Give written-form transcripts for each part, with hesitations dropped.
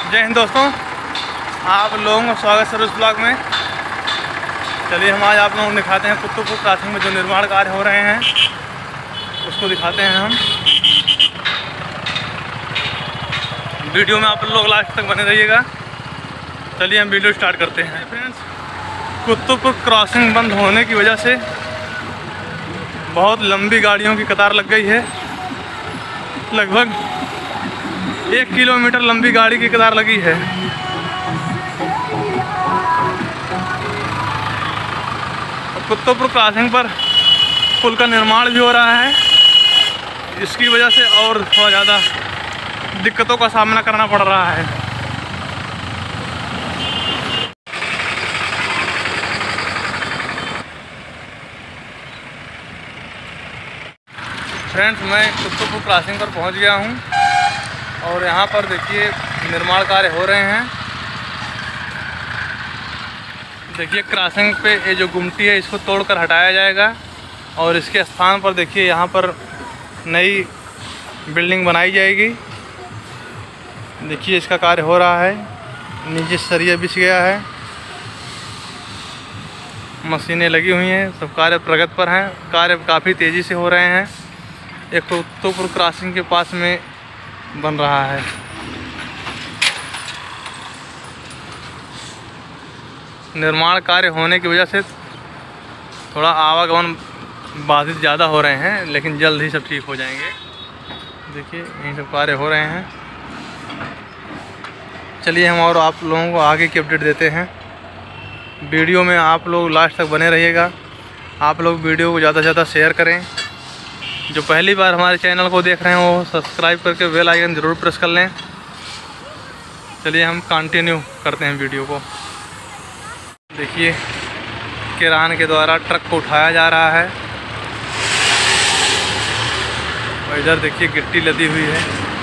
जय हिंद दोस्तों, आप लोगों का स्वागत है सर्विस ब्लॉग में। चलिए हम आज आप लोगों को दिखाते हैं कुतुबपुर क्रॉसिंग में जो निर्माण कार्य हो रहे हैं उसको दिखाते हैं हम। वीडियो में आप लोग लास्ट तक बने रहिएगा। चलिए हम वीडियो स्टार्ट करते हैं। फ्रेंड्स, कुतुबपुर क्रॉसिंग बंद होने की वजह से बहुत लंबी गाड़ियों की कतार लग गई है। लगभग 1 किलोमीटर लंबी गाड़ी की कतार लगी है। कुतुबपुर क्रॉसिंग पर पुल का निर्माण भी हो रहा है। इसकी वजह से और थोड़ा ज़्यादा दिक्कतों का सामना करना पड़ रहा है। फ्रेंड्स, मैं कुतुबपुर क्रॉसिंग पर पहुंच गया हूं और यहां पर देखिए निर्माण कार्य हो रहे हैं। देखिए क्रॉसिंग पे ये जो गुमटी है इसको तोड़कर हटाया जाएगा और इसके स्थान पर देखिए यहाँ पर नई बिल्डिंग बनाई जाएगी। देखिए इसका कार्य हो रहा है। नीचे सरिया बिछ गया है, मशीनें लगी हुई हैं, सब कार्य प्रगति पर हैं। कार्य काफ़ी तेज़ी से हो रहे हैं। एक कुतुबपुर क्रॉसिंग के पास में बन रहा है। निर्माण कार्य होने की वजह से थोड़ा आवागमन बाधित ज़्यादा हो रहे हैं, लेकिन जल्द ही सब ठीक हो जाएंगे। देखिए यही सब कार्य हो रहे हैं। चलिए हम और आप लोगों को आगे की अपडेट देते हैं। वीडियो में आप लोग लास्ट तक बने रहिएगा। आप लोग वीडियो को ज़्यादा से ज़्यादा शेयर करें। जो पहली बार हमारे चैनल को देख रहे हैं वो सब्सक्राइब करके बेल आइकन ज़रूर प्रेस कर लें। चलिए हम कंटिन्यू करते हैं वीडियो को। देखिए किरान के द्वारा ट्रक को उठाया जा रहा है और इधर देखिए गिट्टी लदी हुई है।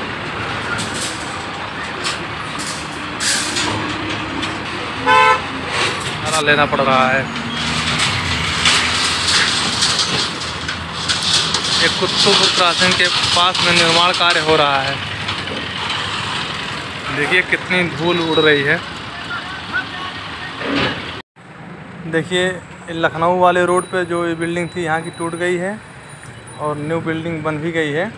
हरा लेना पड़ रहा है। एक कुतुबपुर क्रॉसिंग के पास में निर्माण कार्य हो रहा है। देखिए कितनी धूल उड़ रही है। देखिए लखनऊ वाले रोड पे जो ये बिल्डिंग थी यहाँ की टूट गई है और न्यू बिल्डिंग बन भी गई है।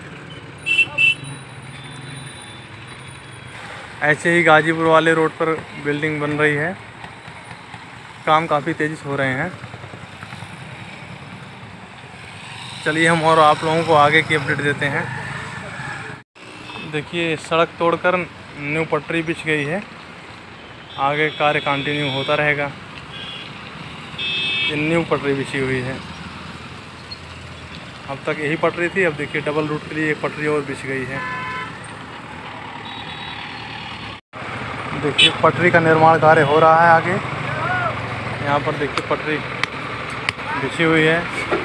ऐसे ही गाजीपुर वाले रोड पर बिल्डिंग बन रही है। काम काफ़ी तेज़ी से हो रहे हैं। चलिए हम और आप लोगों को आगे की अपडेट देते हैं। देखिए सड़क तोड़कर न्यू पटरी बिछ गई है। आगे कार्य कंटिन्यू होता रहेगा। ये न्यू पटरी बिछी हुई है। अब तक यही पटरी थी, अब देखिए डबल रूट के लिए एक पटरी और बिछ गई है। देखिए पटरी का निर्माण कार्य हो रहा है आगे। यहाँ पर देखिए पटरी बिछी हुई है।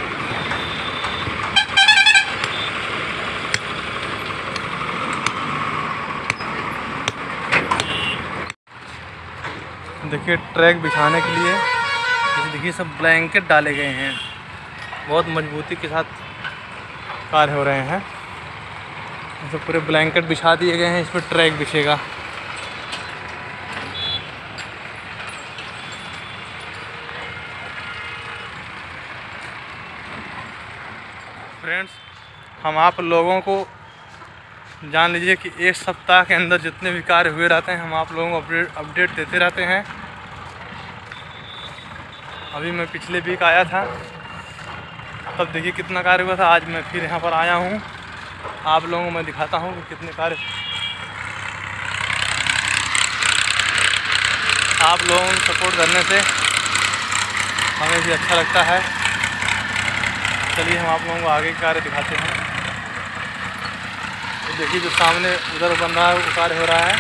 देखिए ट्रैक बिछाने के लिए देखिए सब ब्लैंकेट डाले गए हैं। बहुत मजबूती के साथ कार्य हो रहे हैं। जैसे पूरे ब्लैंकेट बिछा दिए गए हैं, इस पर ट्रैक बिछेगा। फ्रेंड्स, हम आप लोगों को जान लीजिए कि एक सप्ताह के अंदर जितने भी कार्य हुए रहते हैं हम आप लोगों को अपडेट देते रहते हैं। अभी मैं पिछले वीक आया था, तब देखिए कितना कार्य हुआ था। आज मैं फिर यहाँ पर आया हूँ, आप लोगों को मैं दिखाता हूँ कि कितने कार्य आप लोगों को सपोर्ट करने से हमें भी अच्छा लगता है। चलिए हम आप लोगों को आगे कार्य दिखाते हैं। तो देखिए जो सामने उधर बन रहा है वो कार्य हो रहा है,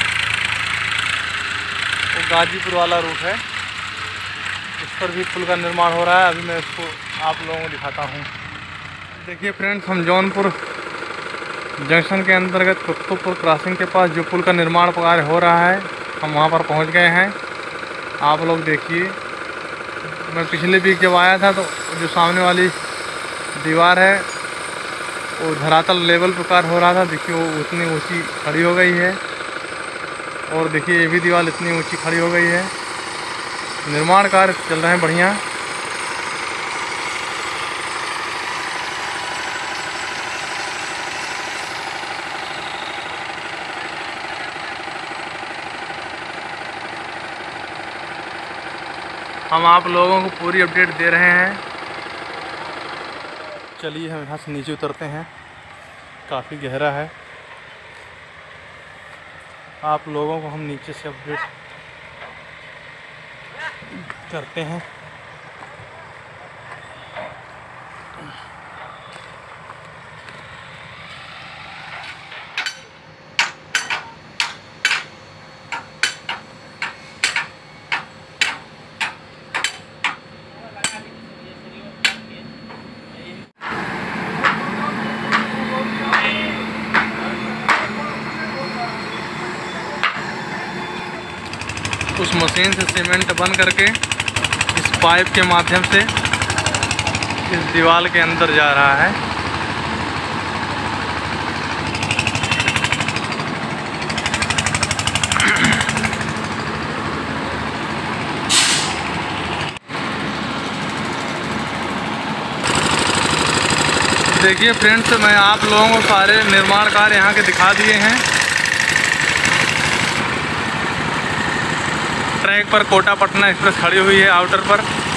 वो गाजीपुर वाला रूट है। इस पर भी पुल का निर्माण हो रहा है। अभी मैं इसको आप लोगों को दिखाता हूँ। देखिए फ्रेंड्स, हम जौनपुर जंक्शन के अंतर्गत कुतुबपुर क्रॉसिंग के पास जो पुल का निर्माण कार्य हो रहा है हम वहाँ पर पहुँच गए हैं। आप लोग देखिए, मैं पिछले वीक जब आया था तो जो सामने वाली दीवार है वो धरातल लेवल पर कार्य हो रहा था। देखिए वो उतनी ऊंची खड़ी हो गई है और देखिए ये भी दीवार इतनी ऊंची खड़ी हो गई है। निर्माण कार्य चल रहे हैं बढ़िया। हम आप लोगों को पूरी अपडेट दे रहे हैं। चलिए हम यहाँ से नीचे उतरते हैं, काफ़ी गहरा है। आप लोगों को हम नीचे से अपडेट करते हैं। उस मशीन से सीमेंट बन करके इस पाइप के माध्यम से इस दीवार के अंदर जा रहा है। देखिए फ्रेंड्स, मैं आप लोगों को सारे निर्माण कार्य यहाँ के दिखा दिए हैं। ट्रैक पर कोटा पटना एक्सप्रेस खड़ी हुई है आउटर पर।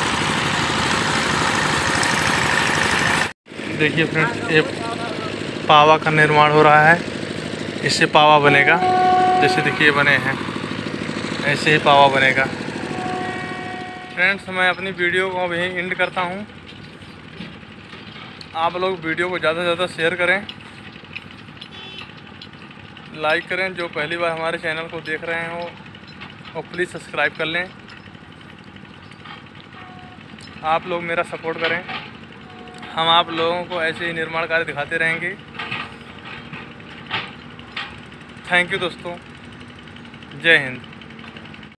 देखिए फ्रेंड्स, ये पावा का निर्माण हो रहा है। इससे पावा बनेगा, जैसे देखिए बने हैं ऐसे ही पावा बनेगा। फ्रेंड्स, मैं अपनी वीडियो को अब यहीं एंड करता हूँ। आप लोग वीडियो को ज़्यादा से ज़्यादा शेयर करें, लाइक करें। जो पहली बार हमारे चैनल को देख रहे हैं और प्लीज़ सब्सक्राइब कर लें। आप लोग मेरा सपोर्ट करें। हम आप लोगों को ऐसे ही निर्माण कार्य दिखाते रहेंगे। थैंक यू दोस्तों, जय हिंद।